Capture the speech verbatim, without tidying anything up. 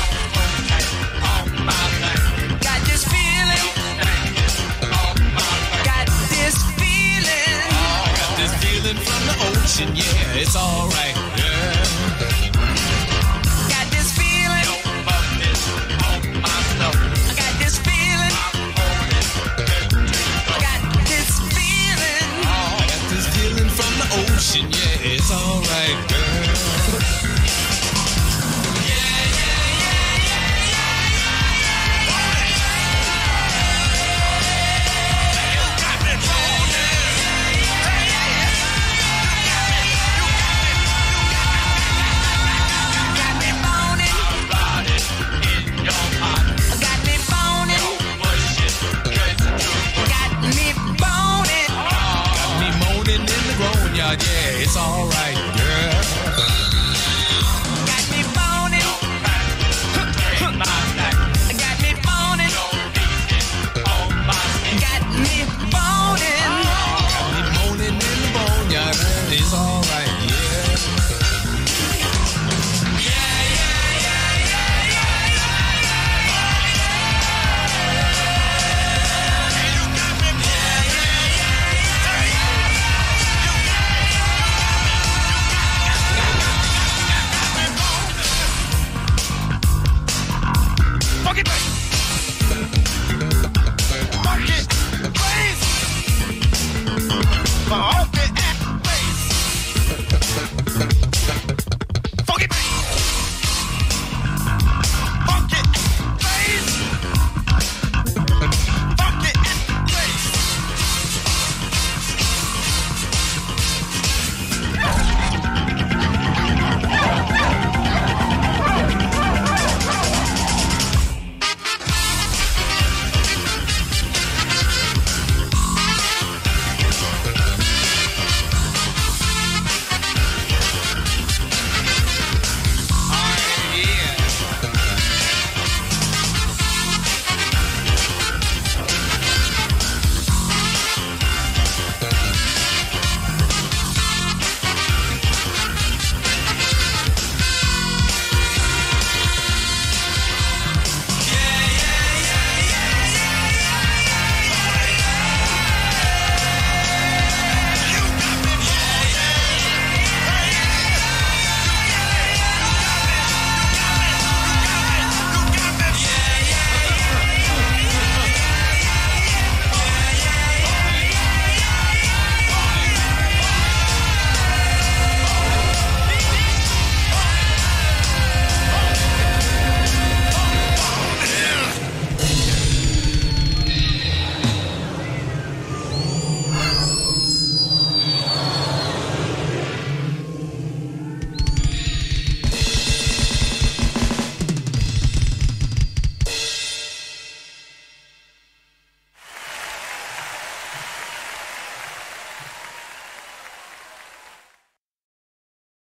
Got this feeling. Got this feeling. Got this feeling from the ocean, yeah, it's alright, girl. Got this feeling. I got this feeling. I got this feeling. I got this feeling from the ocean, yeah, it's alright, girl. Yeah, it's alright, girl. Got me boning. Got me boning. Got me boning. Got me moaning in the boneyard, girl. It's alright, yeah. Yeah, yeah, yeah, yeah, yeah, yeah, yeah. You got me, yeah, yeah, yeah, yeah, yeah. Fuck it,